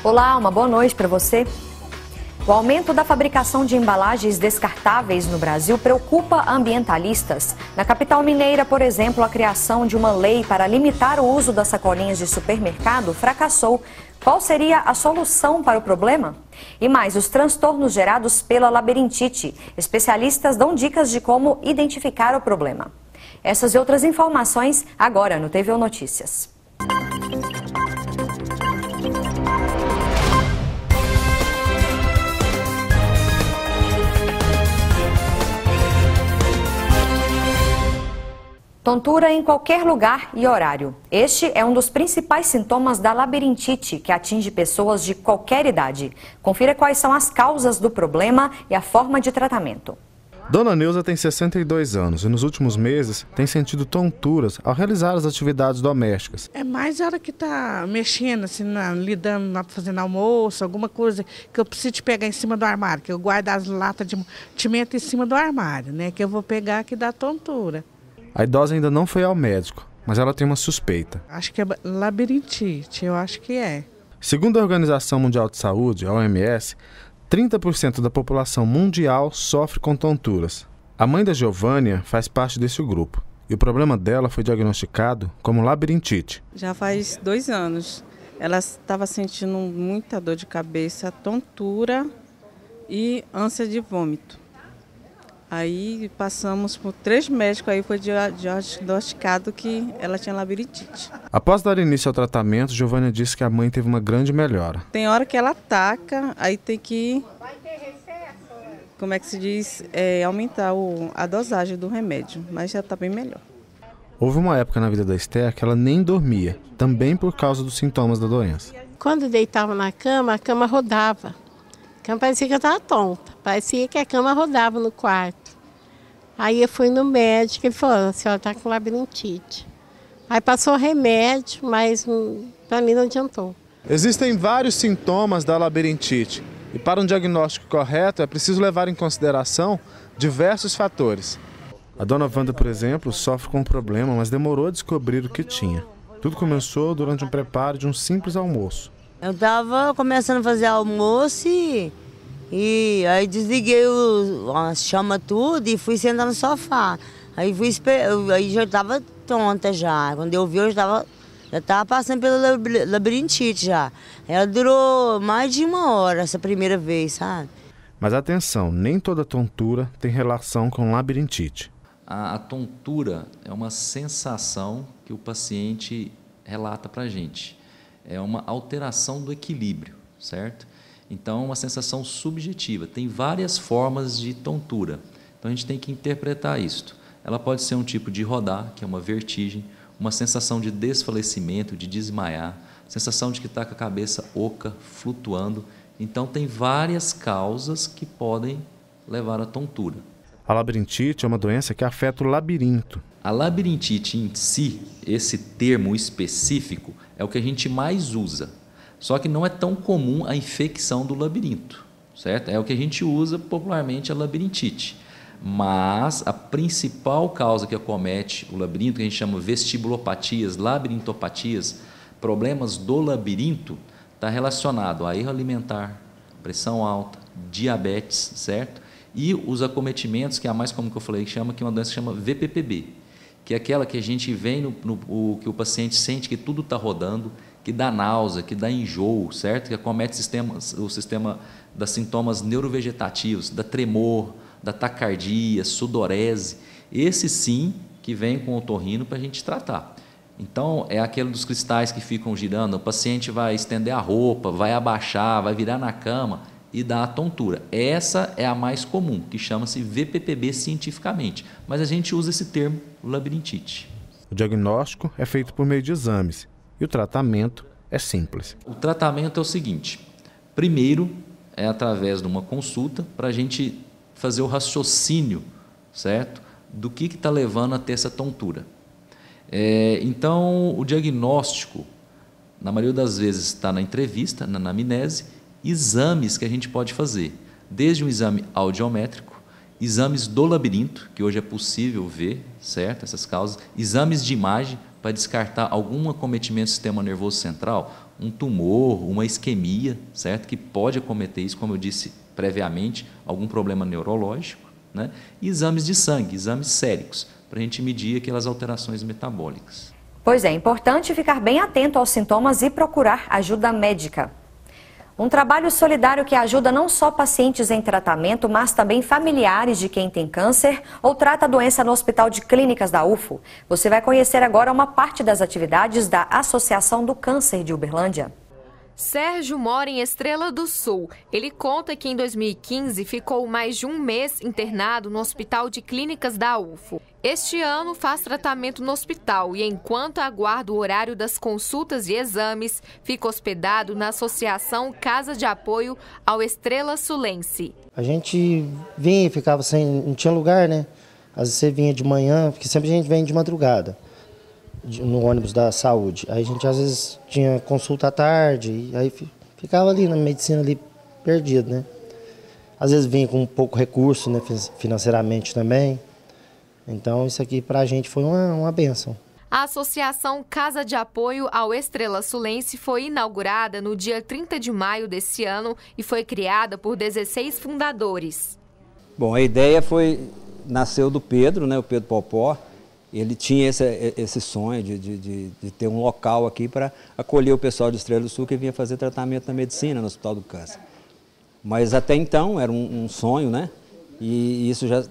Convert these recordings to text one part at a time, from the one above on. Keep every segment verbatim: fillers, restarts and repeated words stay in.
Olá, uma boa noite para você. O aumento da fabricação de embalagens descartáveis no Brasil preocupa ambientalistas. Na capital mineira, por exemplo, a criação de uma lei para limitar o uso das sacolinhas de supermercado fracassou. Qual seria a solução para o problema? E mais, os transtornos gerados pela labirintite. Especialistas dão dicas de como identificar o problema. Essas e outras informações agora no T V O Notícias. Tontura em qualquer lugar e horário. Este é um dos principais sintomas da labirintite, que atinge pessoas de qualquer idade. Confira quais são as causas do problema e a forma de tratamento. Dona Neuza tem sessenta e dois anos e nos últimos meses tem sentido tonturas ao realizar as atividades domésticas. É mais a hora que está mexendo, assim, na, lidando, na, fazendo almoço, alguma coisa que eu preciso de pegar em cima do armário, que eu guardo as latas de mantimento em cima do armário, né? Que eu vou pegar que dá tontura. A idosa ainda não foi ao médico, mas ela tem uma suspeita. Acho que é labirintite, eu acho que é. Segundo a Organização Mundial de Saúde, a O M S, trinta por cento da população mundial sofre com tonturas. A mãe da Giovânia faz parte desse grupo e o problema dela foi diagnosticado como labirintite. Já faz dois anos. Ela estava sentindo muita dor de cabeça, tontura e ânsia de vômito. Aí passamos por três médicos, aí foi diagnosticado que ela tinha labirintite. Após dar início ao tratamento, Giovânia disse que a mãe teve uma grande melhora. Tem hora que ela ataca, aí tem que, como é que se diz, é, aumentar o, a dosagem do remédio, mas já está bem melhor. Houve uma época na vida da Esther que ela nem dormia, também por causa dos sintomas da doença. Quando deitava na cama, a cama rodava. A cama parecia que eu estava tonta, parecia que a cama rodava no quarto. Aí eu fui no médico, ele falou, a senhora está com labirintite. Aí passou remédio, mas para mim não adiantou. Existem vários sintomas da labirintite e para um diagnóstico correto é preciso levar em consideração diversos fatores. A dona Wanda, por exemplo, sofre com um problema, mas demorou a descobrir o que tinha. Tudo começou durante um preparo de um simples almoço. Eu estava começando a fazer almoço e... E aí desliguei o, a chama tudo e fui sentar no sofá. Aí, fui, aí já estava tonta já. Quando eu vi, eu já estava passando pela labirintite já. Ela durou mais de uma hora essa primeira vez, sabe? Mas atenção, nem toda tontura tem relação com labirintite. A, a tontura é uma sensação que o paciente relata para a gente. É uma alteração do equilíbrio, certo? Então, é uma sensação subjetiva. Tem várias formas de tontura. Então, a gente tem que interpretar isto. Ela pode ser um tipo de rodar, que é uma vertigem, uma sensação de desfalecimento, de desmaiar, sensação de que está com a cabeça oca, flutuando. Então, tem várias causas que podem levar à tontura. A labirintite é uma doença que afeta o labirinto. A labirintite em si, esse termo específico, é o que a gente mais usa. Só que não é tão comum a infecção do labirinto, certo? É o que a gente usa popularmente, a labirintite. Mas a principal causa que acomete o labirinto, que a gente chama vestibulopatias, labirintopatias, problemas do labirinto, está relacionado a erro alimentar, pressão alta, diabetes, certo? E os acometimentos, que é a mais comum que eu falei, que chama, que é uma doença que chama V P P B, que é aquela que a gente vem, no, no o, que o paciente sente que tudo está rodando, que dá náusea, que dá enjoo, certo? Que acomete o sistema, o sistema das sintomas neurovegetativos, da tremor, da taquicardia, sudorese. Esse sim que vem com o otorrino para a gente tratar. Então, é aquele dos cristais que ficam girando, o paciente vai estender a roupa, vai abaixar, vai virar na cama e dá a tontura. Essa é a mais comum, que chama-se V P P B cientificamente, mas a gente usa esse termo labirintite. O diagnóstico é feito por meio de exames. E o tratamento é simples. O tratamento é o seguinte: primeiro é através de uma consulta para a gente fazer o raciocínio, certo? Do que está levando a ter essa tontura. É, então, o diagnóstico, na maioria das vezes, está na entrevista, na anamnese, exames que a gente pode fazer, desde um exame audiométrico, exames do labirinto, que hoje é possível ver, certo? Essas causas, exames de imagem, para descartar algum acometimento do sistema nervoso central, um tumor, uma isquemia, certo? Que pode acometer isso, como eu disse previamente, algum problema neurológico, né? E exames de sangue, exames séricos, para a gente medir aquelas alterações metabólicas. Pois é, é importante ficar bem atento aos sintomas e procurar ajuda médica. Um trabalho solidário que ajuda não só pacientes em tratamento, mas também familiares de quem tem câncer ou trata a doença no Hospital de Clínicas da U F O. Você vai conhecer agora uma parte das atividades da Associação do Câncer de Uberlândia. Sérgio mora em Estrela do Sul. Ele conta que em dois mil e quinze ficou mais de um mês internado no Hospital de Clínicas da U F O. Este ano faz tratamento no hospital e, enquanto aguarda o horário das consultas e exames, fica hospedado na Associação Casa de Apoio ao Estrela Sulense. A gente vinha e ficava sem, não tinha lugar, né? Às vezes você vinha de manhã, porque sempre a gente vem de madrugada, no ônibus da saúde. Aí a gente às vezes tinha consulta à tarde, e aí ficava ali na medicina ali perdido, né? Às vezes vinha com pouco recurso, né, financeiramente também. Então isso aqui pra gente foi uma, uma bênção. A Associação Casa de Apoio ao Estrela Sulense foi inaugurada no dia trinta de maio desse ano e foi criada por dezesseis fundadores. Bom, a ideia foi, nasceu do Pedro, né, o Pedro Popó. Ele tinha esse, esse sonho de, de, de ter um local aqui para acolher o pessoal de Estrela do Sul que vinha fazer tratamento na medicina no Hospital do Câncer. Mas até então era um, um sonho, né? E isso já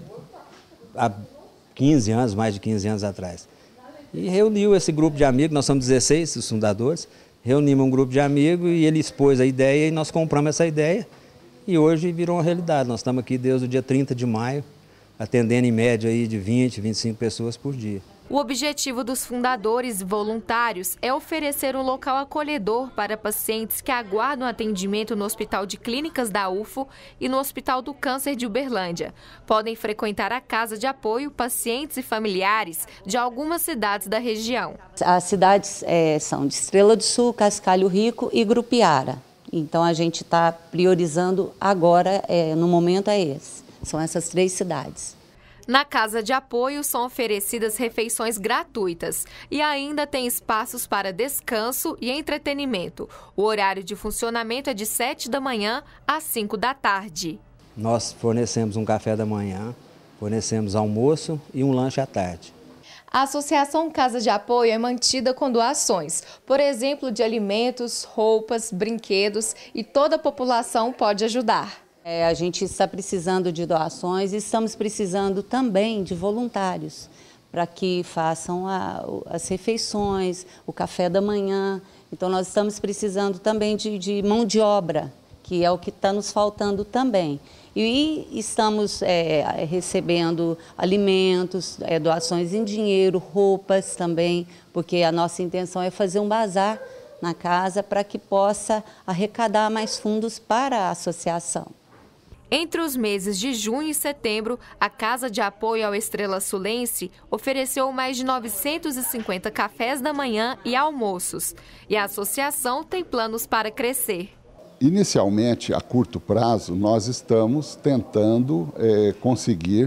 há quinze anos, mais de quinze anos atrás. E reuniu esse grupo de amigos, nós somos dezesseis, os fundadores, reunimos um grupo de amigos e ele expôs a ideia e nós compramos essa ideia e hoje virou uma realidade. Nós estamos aqui desde o dia trinta de maio, atendendo em média aí de vinte, vinte e cinco pessoas por dia. O objetivo dos fundadores e voluntários é oferecer um local acolhedor para pacientes que aguardam atendimento no Hospital de Clínicas da U F O e no Hospital do Câncer de Uberlândia. Podem frequentar a casa de apoio pacientes e familiares de algumas cidades da região. As cidades é, são de Estrela do Sul, Cascalho Rico e Grupiara. Então a gente está priorizando agora, é, no momento é esse. São essas três cidades. Na Casa de Apoio são oferecidas refeições gratuitas e ainda tem espaços para descanso e entretenimento. O horário de funcionamento é de sete da manhã às cinco da tarde. Nós fornecemos um café da manhã, fornecemos almoço e um lanche à tarde. A Associação Casa de Apoio é mantida com doações, por exemplo, de alimentos, roupas, brinquedos, e toda a população pode ajudar. É, a gente está precisando de doações e estamos precisando também de voluntários para que façam a, as refeições, o café da manhã. Então nós estamos precisando também de, de mão de obra, que é o que está nos faltando também. E estamos é, recebendo alimentos, é, doações em dinheiro, roupas também, porque a nossa intenção é fazer um bazar na casa para que possa arrecadar mais fundos para a associação. Entre os meses de junho e setembro, a Casa de Apoio ao Estrela Sulense ofereceu mais de novecentos e cinquenta cafés da manhã e almoços. E a associação tem planos para crescer. Inicialmente, a curto prazo, nós estamos tentando é, conseguir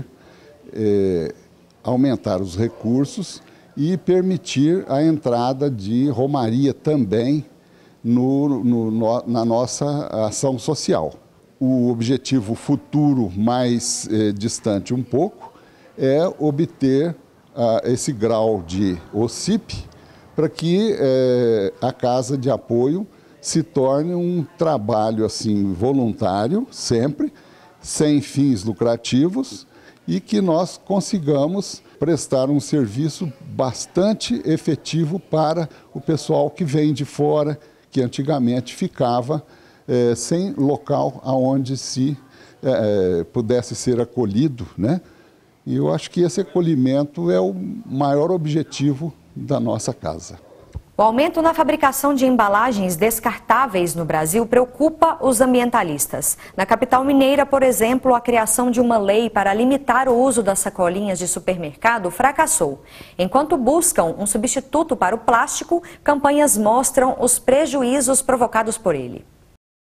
é, aumentar os recursos e permitir a entrada de romaria também no, no, no, na nossa ação social. O objetivo futuro mais eh, distante um pouco é obter ah, esse grau de O C I P para que eh, a Casa de Apoio se torne um trabalho assim, voluntário, sempre, sem fins lucrativos e que nós consigamos prestar um serviço bastante efetivo para o pessoal que vem de fora, que antigamente ficava É, sem local aonde se é, pudesse ser acolhido, né? E eu acho que esse acolhimento é o maior objetivo da nossa casa. O aumento na fabricação de embalagens descartáveis no Brasil preocupa os ambientalistas. Na capital mineira, por exemplo, a criação de uma lei para limitar o uso das sacolinhas de supermercado fracassou. Enquanto buscam um substituto para o plástico, campanhas mostram os prejuízos provocados por ele.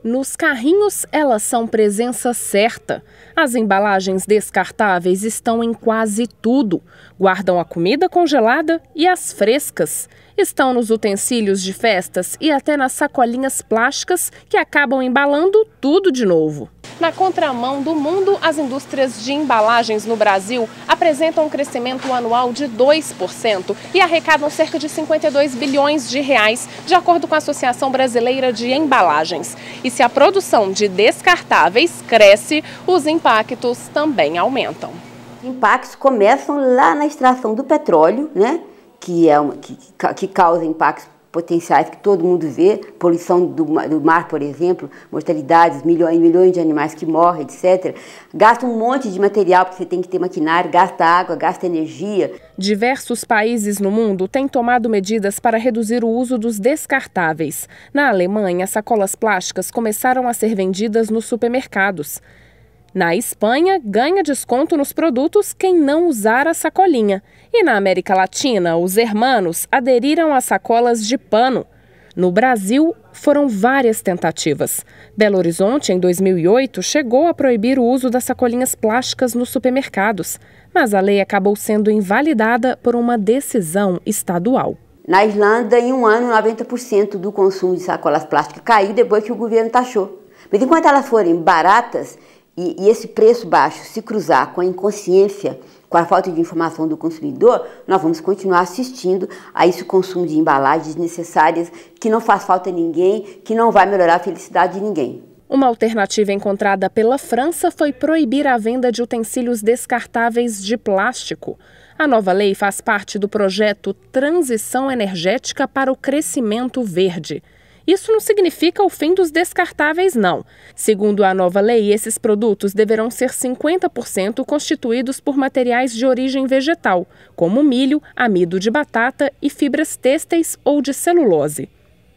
Nos carrinhos, elas são presença certa. As embalagens descartáveis estão em quase tudo. Guardam a comida congelada e as frescas. Estão nos utensílios de festas e até nas sacolinhas plásticas que acabam embalando tudo de novo. Na contramão do mundo, as indústrias de embalagens no Brasil apresentam um crescimento anual de dois por cento e arrecadam cerca de cinquenta e dois bilhões de reais, de acordo com a Associação Brasileira de Embalagens. E se a produção de descartáveis cresce, os impactos também aumentam. Os impactos começam lá na extração do petróleo, né? que, é uma, que, que causa impactos potenciais que todo mundo vê, poluição do, do mar, por exemplo, mortalidades, milhões e milhões de animais que morrem, etcétera. Gasta um monte de material, porque você tem que ter maquinário, gasta água, gasta energia. Diversos países no mundo têm tomado medidas para reduzir o uso dos descartáveis. Na Alemanha, sacolas plásticas começaram a ser vendidas nos supermercados. Na Espanha, ganha desconto nos produtos quem não usar a sacolinha. E na América Latina, os hermanos aderiram às sacolas de pano. No Brasil, foram várias tentativas. Belo Horizonte, em dois mil e oito, chegou a proibir o uso das sacolinhas plásticas nos supermercados. Mas a lei acabou sendo invalidada por uma decisão estadual. Na Islândia, em um ano, noventa por cento do consumo de sacolas plásticas caiu depois que o governo taxou. Mas enquanto elas forem baratas, E, e esse preço baixo se cruzar com a inconsciência, com a falta de informação do consumidor, nós vamos continuar assistindo a esse consumo de embalagens desnecessárias que não faz falta a ninguém, que não vai melhorar a felicidade de ninguém. Uma alternativa encontrada pela França foi proibir a venda de utensílios descartáveis de plástico. A nova lei faz parte do projeto Transição Energética para o Crescimento Verde. Isso não significa o fim dos descartáveis, não. Segundo a nova lei, esses produtos deverão ser cinquenta por cento constituídos por materiais de origem vegetal, como milho, amido de batata e fibras têxteis ou de celulose.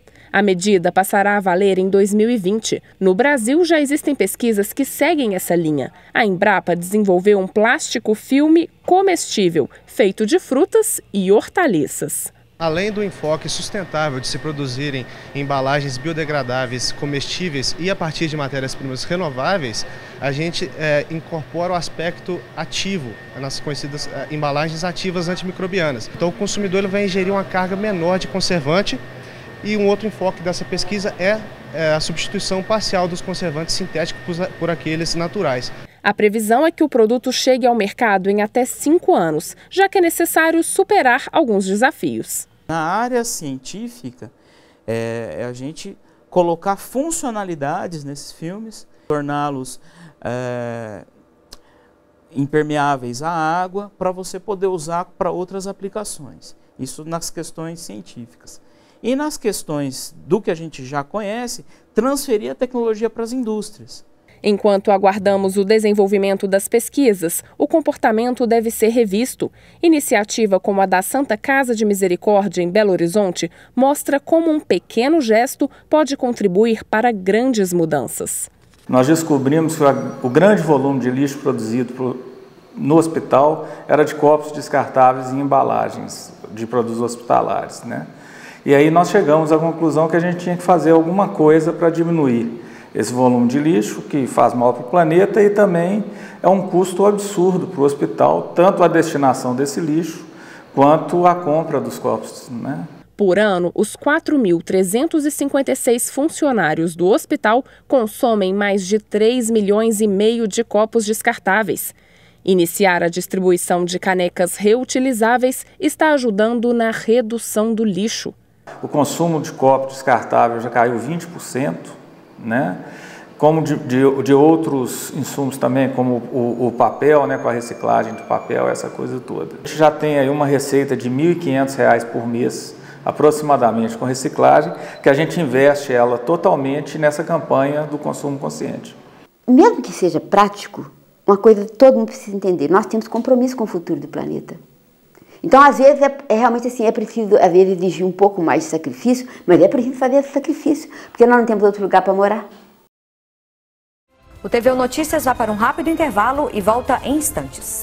A medida passará a valer em dois mil e vinte. No Brasil, já existem pesquisas que seguem essa linha. A Embrapa desenvolveu um plástico filme comestível, feito de frutas e hortaliças. Além do enfoque sustentável de se produzirem embalagens biodegradáveis, comestíveis e a partir de matérias-primas renováveis, a gente é, incorpora o aspecto ativo nas conhecidas é, embalagens ativas antimicrobianas. Então o consumidor ele vai ingerir uma carga menor de conservante e um outro enfoque dessa pesquisa é, é a substituição parcial dos conservantes sintéticos por, por aqueles naturais. A previsão é que o produto chegue ao mercado em até cinco anos, já que é necessário superar alguns desafios. Na área científica, é, é a gente colocar funcionalidades nesses filmes, torná-los é, impermeáveis à água para você poder usar para outras aplicações. Isso nas questões científicas. E nas questões do que a gente já conhece, transferir a tecnologia para as indústrias. Enquanto aguardamos o desenvolvimento das pesquisas, o comportamento deve ser revisto. Iniciativa como a da Santa Casa de Misericórdia, em Belo Horizonte, mostra como um pequeno gesto pode contribuir para grandes mudanças. Nós descobrimos que o grande volume de lixo produzido no hospital era de copos descartáveis e embalagens de produtos hospitalares, né? E aí nós chegamos à conclusão que a gente tinha que fazer alguma coisa para diminuir esse volume de lixo, que faz mal para o planeta e também é um custo absurdo para o hospital, tanto a destinação desse lixo quanto a compra dos copos, né? Por ano, os quatro mil trezentos e cinquenta e seis funcionários do hospital consomem mais de três milhões e meio de copos descartáveis. Iniciar a distribuição de canecas reutilizáveis está ajudando na redução do lixo. O consumo de copo descartável já caiu vinte por cento. Né? Como de, de, de outros insumos também, como o, o papel, né? Com a reciclagem do papel, essa coisa toda. A gente já tem aí uma receita de mil e quinhentos reais por mês, aproximadamente, com reciclagem, que a gente investe ela totalmente nessa campanha do consumo consciente. Mesmo que seja prático, uma coisa que todo mundo precisa entender, nós temos compromisso com o futuro do planeta. Então, às vezes, é, é realmente assim, é preciso, às vezes, exigir um pouco mais de sacrifício, mas é preciso fazer esse sacrifício, porque nós não temos outro lugar para morar. O T V Notícias vai para um rápido intervalo e volta em instantes.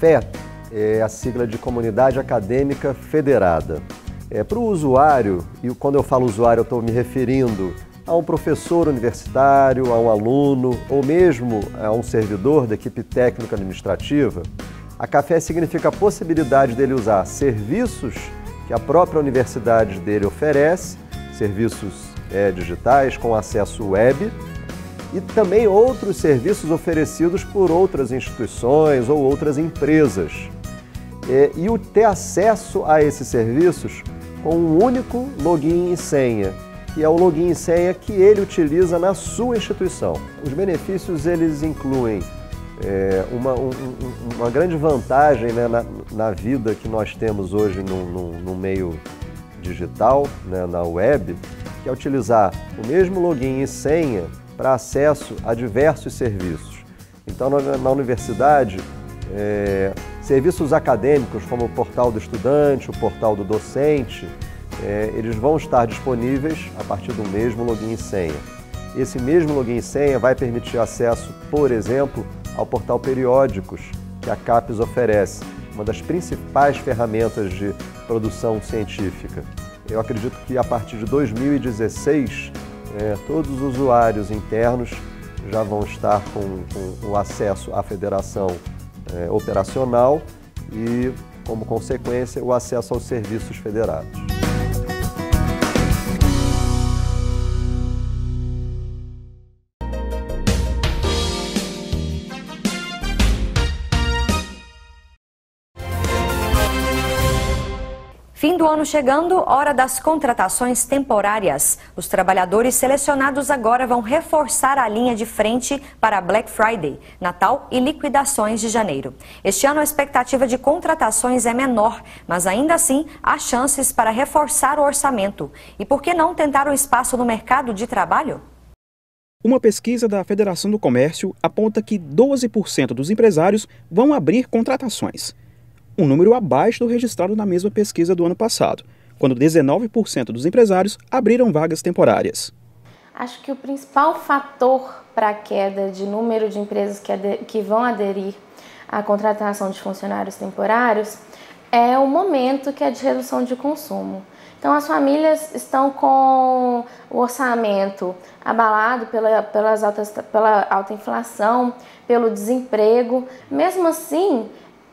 CAFÉ é a sigla de Comunidade Acadêmica Federada. É, para o usuário, e quando eu falo usuário eu estou me referindo a um professor universitário, a um aluno ou mesmo a um servidor da equipe técnica administrativa, a CAFÉ significa a possibilidade dele usar serviços que a própria universidade dele oferece, serviços é, digitais com acesso web, e também outros serviços oferecidos por outras instituições ou outras empresas. É, e o ter acesso a esses serviços com um único login e senha, que é o login e senha que ele utiliza na sua instituição. Os benefícios eles incluem é, uma, um, uma grande vantagem, né, na, na vida que nós temos hoje no, no, no meio digital, né, na web, que é utilizar o mesmo login e senha para acesso a diversos serviços. Então, na, na universidade, é, serviços acadêmicos como o portal do estudante, o portal do docente, é, eles vão estar disponíveis a partir do mesmo login e senha. Esse mesmo login e senha vai permitir acesso, por exemplo, ao portal Periódicos, que a CAPES oferece, uma das principais ferramentas de produção científica. Eu acredito que a partir de dois mil e dezesseis, é, todos os usuários internos já vão estar com, com o acesso à federação é, operacional e, como consequência, o acesso aos serviços federados. Fim do ano chegando, hora das contratações temporárias. Os trabalhadores selecionados agora vão reforçar a linha de frente para Black Friday, Natal e liquidações de janeiro. Este ano a expectativa de contratações é menor, mas ainda assim há chances para reforçar o orçamento. E por que não tentar um espaço no mercado de trabalho? Uma pesquisa da Federação do Comércio aponta que doze por cento dos empresários vão abrir contratações. Um número abaixo do registrado na mesma pesquisa do ano passado, quando dezenove por cento dos empresários abriram vagas temporárias. Acho que o principal fator para a queda de número de empresas que, que vão aderir à contratação de funcionários temporários é o momento que é de redução de consumo. Então as famílias estão com o orçamento abalado pela, pelas altas, pela alta inflação, pelo desemprego. Mesmo assim,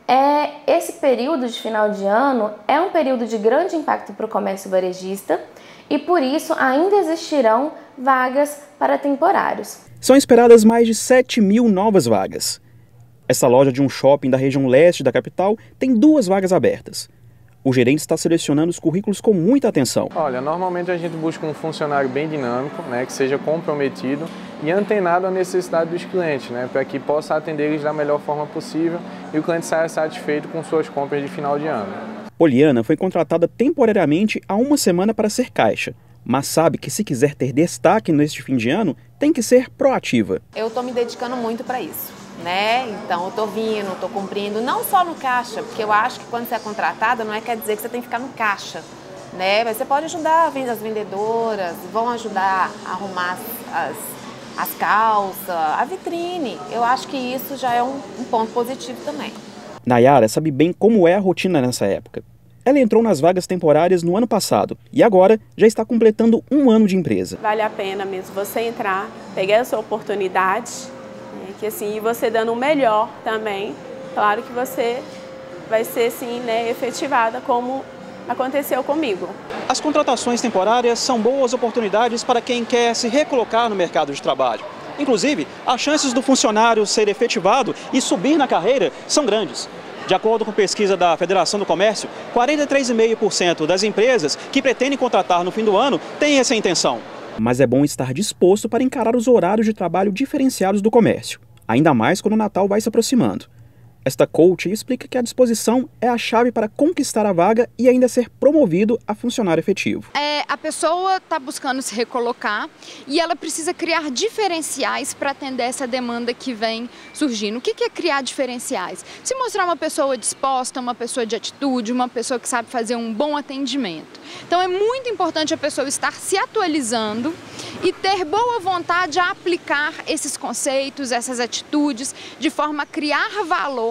É, esse período de final de ano é um período de grande impacto para o comércio varejista e, por isso, ainda existirão vagas para temporários. São esperadas mais de sete mil novas vagas. Essa loja de um shopping da região leste da capital tem duas vagas abertas. O gerente está selecionando os currículos com muita atenção. Olha, normalmente a gente busca um funcionário bem dinâmico, né, que seja comprometido e antenado à necessidade dos clientes, né, para que possa atender eles da melhor forma possível e o cliente saia satisfeito com suas compras de final de ano. Poliana foi contratada temporariamente há uma semana para ser caixa, mas sabe que se quiser ter destaque neste fim de ano, tem que ser proativa. Eu estou me dedicando muito para isso. Né? Então eu tô vindo, tô cumprindo, não só no caixa, porque eu acho que quando você é contratada não é quer dizer que você tem que ficar no caixa, né? Mas você pode ajudar as vendedoras, vão ajudar a arrumar as, as calças, a vitrine. Eu acho que isso já é um, um ponto positivo também. Nayara sabe bem como é a rotina nessa época. Ela entrou nas vagas temporárias no ano passado e agora já está completando um ano de empresa. Vale a pena mesmo você entrar, pegar a sua oportunidade, que assim, você dando o melhor também, claro que você vai ser assim, né, efetivada como aconteceu comigo. As contratações temporárias são boas oportunidades para quem quer se recolocar no mercado de trabalho. Inclusive, as chances do funcionário ser efetivado e subir na carreira são grandes. De acordo com pesquisa da Federação do Comércio, quarenta e três vírgula cinco por cento das empresas que pretendem contratar no fim do ano têm essa intenção. Mas é bom estar disposto para encarar os horários de trabalho diferenciados do comércio. Ainda mais quando o Natal vai se aproximando. Esta coach explica que a disposição é a chave para conquistar a vaga e ainda ser promovido a funcionário efetivo. É, a pessoa está buscando se recolocar e ela precisa criar diferenciais para atender essa demanda que vem surgindo. O que é criar diferenciais? Se mostrar uma pessoa disposta, uma pessoa de atitude, uma pessoa que sabe fazer um bom atendimento. Então é muito importante a pessoa estar se atualizando e ter boa vontade a aplicar esses conceitos, essas atitudes, de forma a criar valor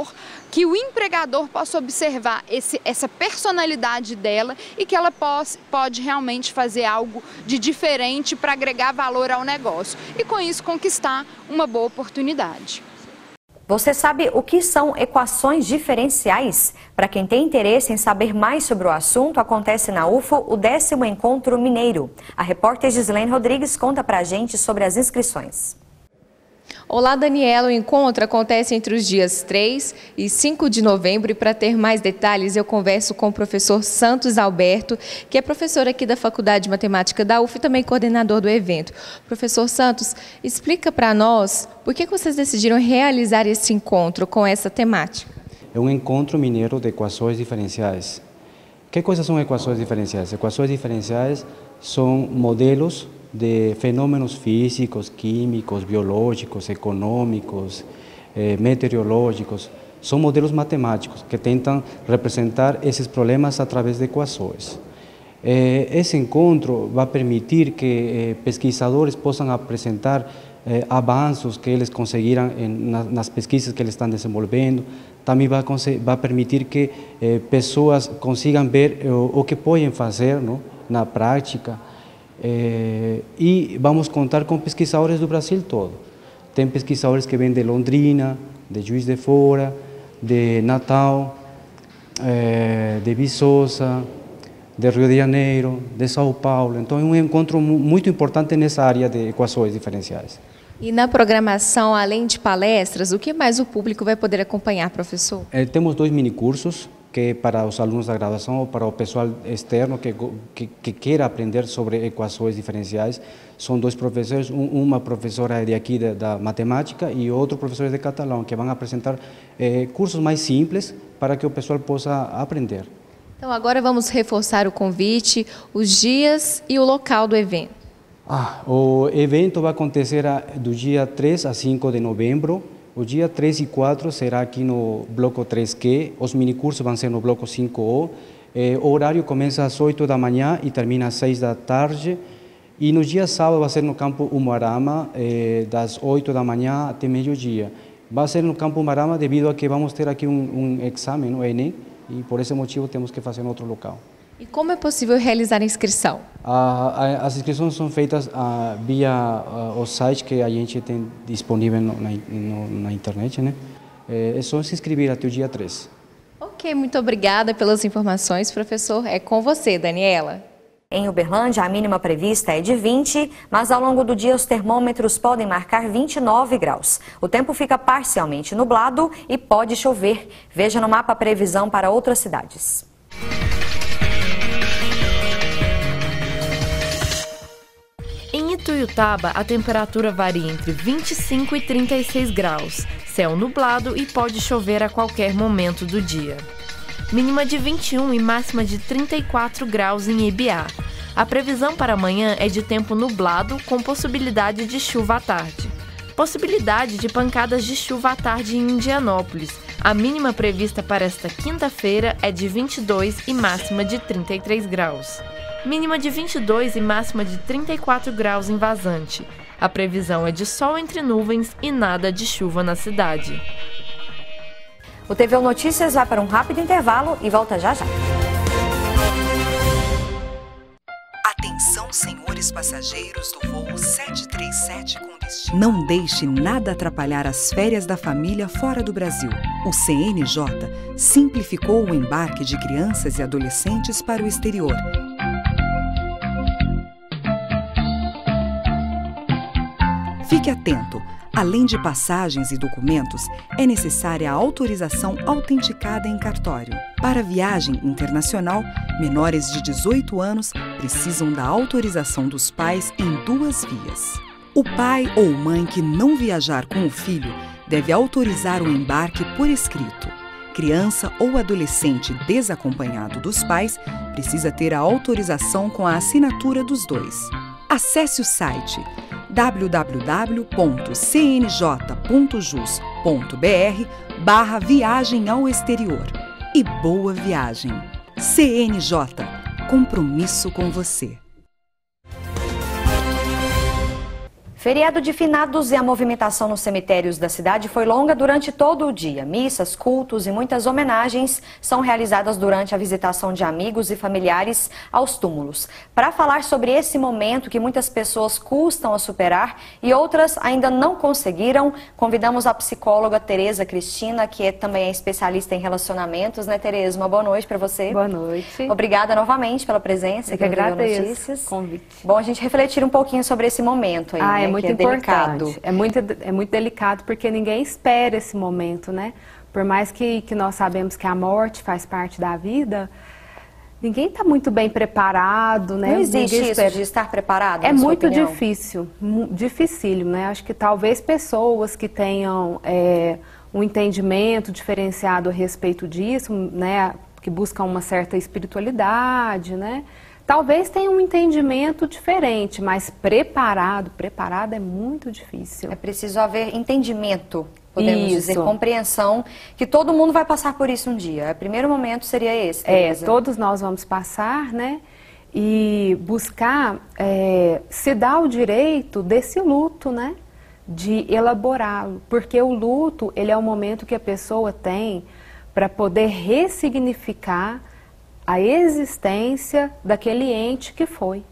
empregador, que o empregador possa observar esse, essa personalidade dela e que ela pode, pode realmente fazer algo de diferente para agregar valor ao negócio e com isso conquistar uma boa oportunidade. Você sabe o que são equações diferenciais? Para quem tem interesse em saber mais sobre o assunto, acontece na U F O o décimo Encontro Mineiro. A repórter Gislene Rodrigues conta pra gente sobre as inscrições. Olá, Daniela. O encontro acontece entre os dias três e cinco de novembro e para ter mais detalhes eu converso com o professor Santos Alberto, que é professor aqui da Faculdade de Matemática da U F e também coordenador do evento. Professor Santos, explica para nós por que vocês decidiram realizar esse encontro com essa temática. É um encontro mineiro de equações diferenciais. Que coisas são equações diferenciais? Equações diferenciais são modelos de fenômenos físicos, químicos, biológicos, econômicos, eh, meteorológicos. São modelos matemáticos que tentam representar esses problemas através de equações. Eh, esse encontro vai permitir que eh, pesquisadores possam apresentar eh, avanços que eles conseguiram em, na, nas pesquisas que eles estão desenvolvendo. Também vai, vai permitir que eh, pessoas consigam ver o, o que podem fazer, não, na prática. É, e vamos contar com pesquisadores do Brasil todo. Tem pesquisadores que vêm de Londrina, de Juiz de Fora, de Natal, é, de Viçosa, de Rio de Janeiro, de São Paulo. Então é um encontro muito importante nessa área de equações diferenciais. E na programação, além de palestras, o que mais o público vai poder acompanhar, professor? É, temos dois minicursos, que é para os alunos da graduação ou para o pessoal externo que, que, que queira aprender sobre equações diferenciais. São dois professores, um, uma professora de aqui da, da matemática e outro professor de catalão, que vão apresentar eh, cursos mais simples para que o pessoal possa aprender. Então agora vamos reforçar o convite, os dias e o local do evento. Ah, o evento vai acontecer do dia três a cinco de novembro. O dia três e quatro será aqui no bloco três Q, os minicursos vão ser no bloco cinco O. Eh, o horário começa às oito da manhã e termina às seis da tarde. E no dia sábado vai ser no campo Umuarama, eh, das oito da manhã até meio-dia. Vai ser no campo Umuarama devido a que vamos ter aqui um, um exame, o Enem, e por esse motivo temos que fazer em outro local. E como é possível realizar a inscrição? Ah, as inscrições são feitas ah, via ah, o site que a gente tem disponível no, na, no, na internet, né? É só se inscrever até o dia três. Ok, muito obrigada pelas informações, professor. É com você, Daniela. Em Uberlândia, a mínima prevista é de vinte, mas ao longo do dia os termômetros podem marcar vinte e nove graus. O tempo fica parcialmente nublado e pode chover. Veja no mapa a previsão para outras cidades. Em Ituiutaba, a temperatura varia entre vinte e cinco e trinta e seis graus, céu nublado e pode chover a qualquer momento do dia. Mínima de vinte e um e máxima de trinta e quatro graus em Ibiá. A previsão para amanhã é de tempo nublado com possibilidade de chuva à tarde. Possibilidade de pancadas de chuva à tarde em Indianópolis. A mínima prevista para esta quinta-feira é de vinte e dois e máxima de trinta e três graus. Mínima de vinte e dois e máxima de trinta e quatro graus em Vazante. A previsão é de sol entre nuvens e nada de chuva na cidade. O T V U Notícias vai para um rápido intervalo e volta já já. Atenção, senhores passageiros do voo sete três sete com destino. Não deixe nada atrapalhar as férias da família fora do Brasil. O C N J simplificou o embarque de crianças e adolescentes para o exterior. Fique atento. Além de passagens e documentos, é necessária a autorização autenticada em cartório. Para viagem internacional, menores de dezoito anos precisam da autorização dos pais em duas vias. O pai ou mãe que não viajar com o filho deve autorizar o embarque por escrito. Criança ou adolescente desacompanhado dos pais precisa ter a autorização com a assinatura dos dois. Acesse o site w w w ponto c n j ponto jus ponto b r barra viagem ao exterior e boa viagem. C N J, compromisso com você. Feriado de finados e a movimentação nos cemitérios da cidade foi longa durante todo o dia. Missas, cultos e muitas homenagens são realizadas durante a visitação de amigos e familiares aos túmulos. Para falar sobre esse momento que muitas pessoas custam a superar e outras ainda não conseguiram, convidamos a psicóloga Tereza Cristina, que é, também é especialista em relacionamentos, né, Tereza? Uma boa noite para você. Boa noite. Obrigada novamente pela presença. Eu que agradeço o convite. Bom, a gente refletir um pouquinho sobre esse momento aí, ah, né? É muito que é importante, delicado. é muito, é muito delicado porque ninguém espera esse momento, né? Por mais que, que nós sabemos que a morte faz parte da vida, ninguém está muito bem preparado, né? Não existe ninguém isso espera. de estar preparado, É na sua muito opinião? difícil, dificílimo, né? Acho que talvez pessoas que tenham é, um entendimento diferenciado a respeito disso, né? Que buscam uma certa espiritualidade, né? Talvez tenha um entendimento diferente, mas preparado, preparado é muito difícil. É preciso haver entendimento, podemos isso. dizer, compreensão, que todo mundo vai passar por isso um dia. O primeiro momento seria esse, Tereza. É, todos nós vamos passar, né? E buscar é, se dar o direito desse luto, né? De elaborá-lo, porque o luto, ele é o momento que a pessoa tem para poder ressignificar a existência daquele ente que foi.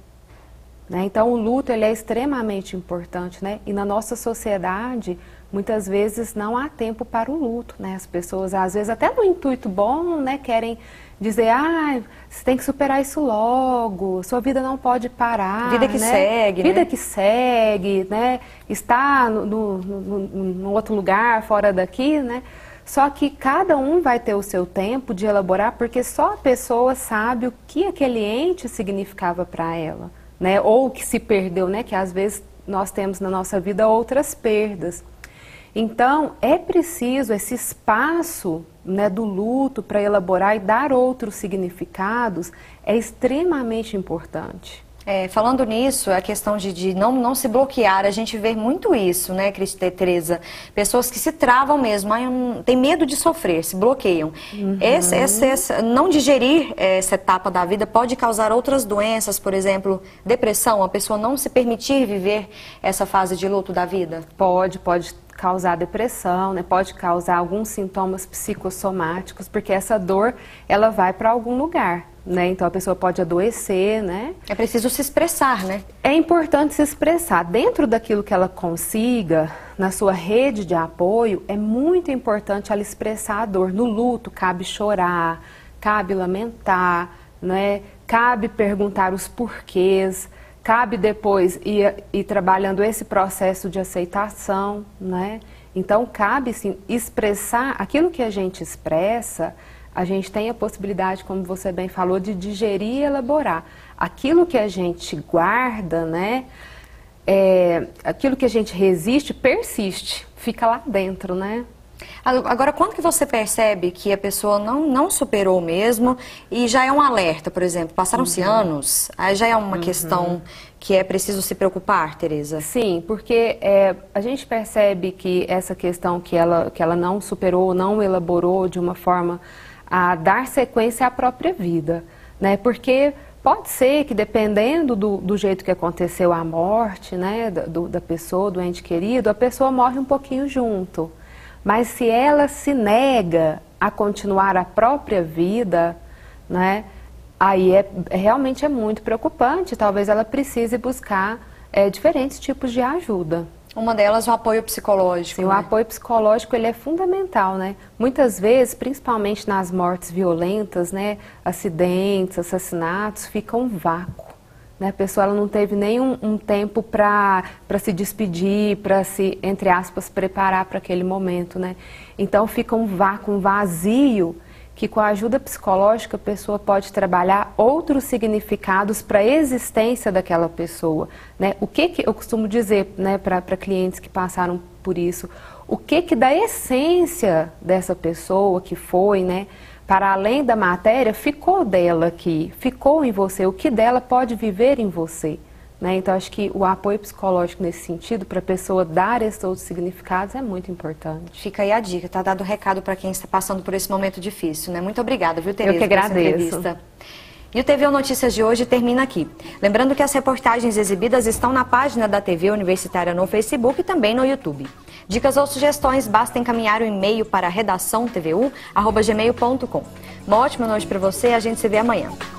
Né? Então, o luto ele é extremamente importante, né? E na nossa sociedade, muitas vezes não há tempo para o luto. Né? As pessoas, às vezes, até no intuito bom, né, querem dizer, ah, você tem que superar isso logo, sua vida não pode parar. Vida que né? segue, Vida né? que segue, né? Está no, no, no, no outro lugar, fora daqui, né? Só que cada um vai ter o seu tempo de elaborar, porque só a pessoa sabe o que aquele ente significava para ela, né? Ou o que se perdeu, né? Que às vezes nós temos na nossa vida outras perdas. Então, é preciso esse espaço, né, do luto para elaborar e dar outros significados, é extremamente importante. É, falando nisso, a questão de, de não, não se bloquear, a gente vê muito isso, né, Cristina, Tereza? Pessoas que se travam mesmo, ai, tem medo de sofrer, se bloqueiam. Uhum. Esse, esse, esse, não digerir essa etapa da vida pode causar outras doenças, por exemplo, depressão, a pessoa não se permitir viver essa fase de luto da vida? Pode, pode causar depressão, né? Pode causar alguns sintomas psicossomáticos, porque essa dor, ela vai para algum lugar. Né? Então a pessoa pode adoecer, né? É preciso se expressar, né? É importante se expressar. Dentro daquilo que ela consiga, na sua rede de apoio, é muito importante ela expressar a dor. No luto, cabe chorar, cabe lamentar, né? Cabe perguntar os porquês, cabe depois ir, ir trabalhando esse processo de aceitação, né? Então cabe sim expressar aquilo que a gente expressa. A gente tem a possibilidade, como você bem falou, de digerir e elaborar. Aquilo que a gente guarda, né, é, aquilo que a gente resiste, persiste, fica lá dentro, né? Agora, quando que você percebe que a pessoa não, não superou mesmo e já é um alerta, por exemplo, passaram-se Uhum. anos, aí já é uma Uhum. questão que é preciso se preocupar, Tereza? Sim, porque é, a gente percebe que essa questão que ela, que ela não superou, não elaborou de uma forma a dar sequência à própria vida, né? Porque pode ser que dependendo do, do jeito que aconteceu a morte, né, do, da pessoa, do ente querido, a pessoa morre um pouquinho junto. Mas se ela se nega a continuar a própria vida, né, aí é, realmente é muito preocupante. Talvez ela precise buscar é, diferentes tipos de ajuda. Uma delas é o apoio psicológico. Sim, né? o apoio psicológico ele é fundamental, né? Muitas vezes, principalmente nas mortes violentas, né, acidentes, assassinatos, fica um vácuo. Né? A pessoa ela não teve nenhum um tempo para para se despedir, para se, entre aspas, preparar para aquele momento, né? Então fica um vácuo, um vazio, que com a ajuda psicológica a pessoa pode trabalhar outros significados para a existência daquela pessoa, né? O que que eu costumo dizer, né, para para clientes que passaram por isso, o que que da essência dessa pessoa que foi, né, para além da matéria, ficou dela aqui, ficou em você, o que dela pode viver em você. Né? Então, acho que o apoio psicológico nesse sentido, para a pessoa dar esses outros significados, é muito importante. Fica aí a dica, tá dado o recado para quem está passando por esse momento difícil, né? Muito obrigada, viu, Tereza? Eu que agradeço. E o T V U Notícias de hoje termina aqui. Lembrando que as reportagens exibidas estão na página da T V Universitária no Facebook e também no YouTube. Dicas ou sugestões, basta encaminhar o e-mail para redação t v u arroba gmail ponto com. Uma ótima noite para você e a gente se vê amanhã.